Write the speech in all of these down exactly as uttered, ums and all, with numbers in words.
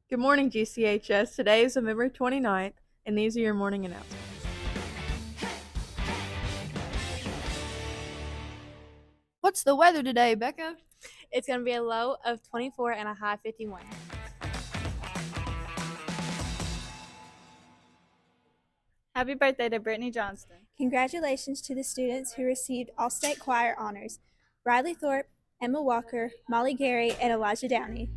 Good morning, G C H S. Today is November twenty-ninth, and these are your morning announcements. What's the weather today, Becca? It's going to be a low of twenty-four and a high fifty-one. Happy birthday to Brittany Johnston. Congratulations to the students who received All-State Choir honors: Riley Thorpe, Emma Walker, Molly Gary, and Elijah Downey.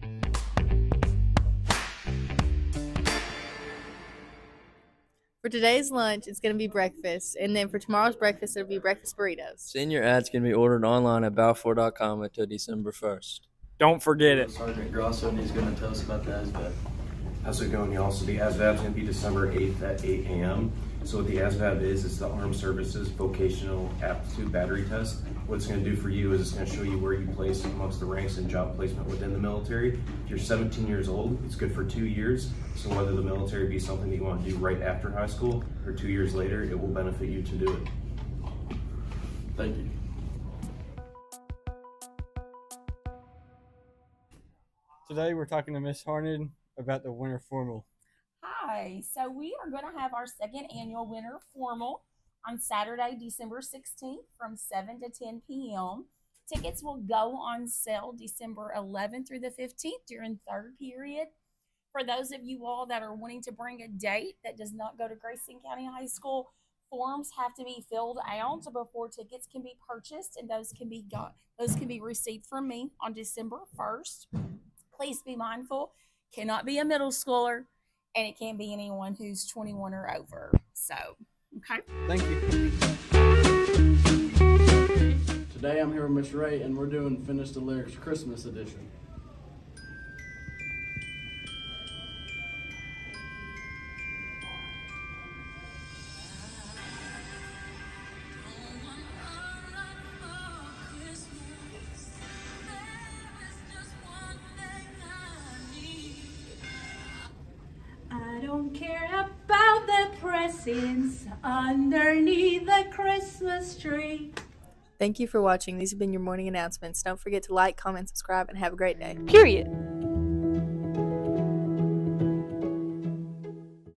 For today's lunch, it's going to be breakfast, and then for tomorrow's breakfast, it'll be breakfast burritos. Senior ads can be ordered online at balfour dot com until December first. Don't forget it. Sergeant Grosso, and he's going to tell us about the A S V A B. How's it going, y'all? So the A S V A B is going to be December eighth at eight a m So what the A S V A B is, it's the Armed Services Vocational Aptitude Battery Test. What it's going to do for you is it's going to show you where you place amongst the ranks and job placement within the military. If you're seventeen years old, it's good for two years. So whether the military be something that you want to do right after high school or two years later, it will benefit you to do it. Thank you. Today we're talking to Miss Harned about the winter formal. Hi, so we are going to have our second annual winter formal on Saturday, December sixteenth from seven to ten p m Tickets will go on sale December eleventh through the fifteenth during third period. For those of you all that are wanting to bring a date that does not go to Grayson County High School, forms have to be filled out before tickets can be purchased, and those can be got those can be received from me on December first. Please be mindful, cannot be a middle schooler, and it can't be anyone who's twenty-one or over. So, okay. Thank you. Today I'm here with Miss Ray, and we're doing Finish the Lyrics Christmas edition. I don't care about the presents underneath the Christmas tree. Thank you for watching. These have been your morning announcements. Don't forget to like, comment, subscribe, and have a great day. Period.